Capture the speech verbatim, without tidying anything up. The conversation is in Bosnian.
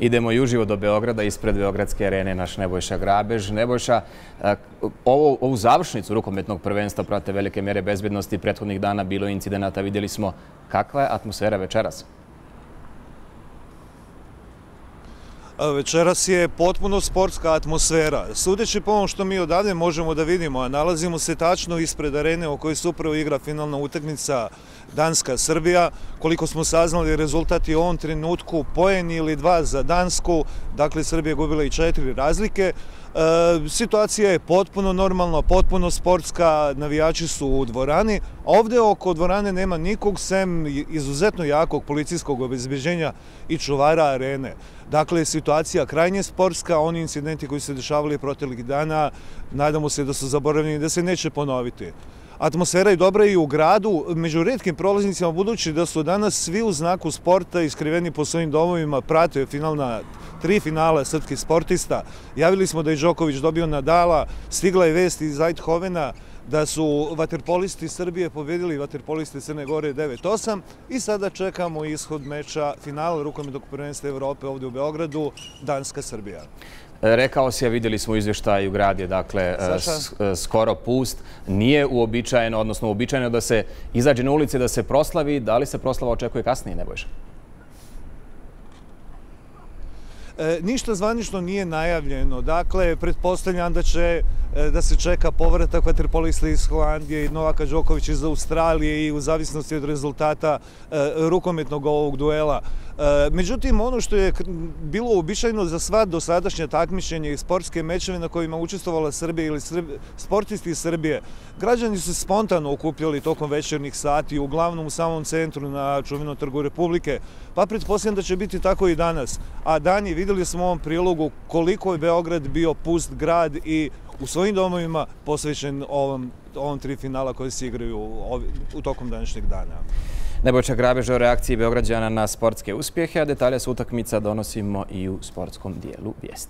Idemo i uživo do Beograda, ispred Beogradske arene naš Nebojša Grabež. Nebojša, ovo, ovu završnicu rukometnog prvenstva prate velike mere bezbednosti. Prethodnih dana bilo je incidenata, vidjeli smo kakva je atmosfera večeras. Večeras je potpuno sportska atmosfera. Sudeći po ovom što mi odavde možemo da vidimo, a nalazimo se tačno ispred arene u kojoj se upravo igra finalna utakmica Danska-Srbija. Koliko smo saznali, rezultat je u ovom trenutku poen ili dva za Dansku. Dakle, Srbija je gubila i četiri razlike. E, situacija je potpuno normalna, potpuno sportska, navijači su u dvorani. Ovde oko dvorane nema nikog sem izuzetno jakog policijskog obezbeđenja i čuvara arene. Dakle, situacija krajnje sportska, oni incidenti koji su se dešavali proteklih dana, nadamo se da su zaboravljeni, da se neće ponoviti. Atmosfera je dobra i u gradu, među retkim prolaznicima, budući da su danas svi u znaku sporta iskriveni po svojim domovima, prate finalna, tri finala srpskih sportista. Javili smo da je Đoković dobio Nadala, stigla je vest iz Eindhovena da su vaterpolisti Srbije pobedili vaterpolisti Crne Gore devet osam i sada čekamo ishod meča finala rukometnog prvenstva Evrope ovdje u Beogradu, Danska-Srbija. Rekao si, a vidjeli smo izvještaj, u grad je dakle skoro pust. Nije uobičajeno, odnosno uobičajeno da se izađe na ulici, da se proslavi. Da li se proslava očekuje kasnije, Nebojša? Ništa zvanično nije najavljeno. Dakle, pretpostavljam da će da se čeka povratak vaterpolista iz Holandije i Novaka Đokovića iz Australije i u zavisnosti od rezultata rukometnog ovog duela. Međutim, ono što je bilo uobičajeno za sva dosadašnja takmičenja i sportske mečeve na kojima učestvovala Srbija ili sportisti iz Srbije, građani su se spontano okupljali tokom večernjih sati, uglavnom u samom centru na čuvenom Trgu Republike, pa pretpostavljam da će biti tako i danas. A dan je, vidjeli smo u ovom prilogu koliko je Beograd bio pust grad i u svojim domovima posvećen ovom, ovom tri finala koje se igraju u, u tokom današnjeg dana. Nebojša Grabež o reakciji Beograđana na sportske uspjehe, a detalje s utakmica donosimo i u sportskom dijelu vijesti.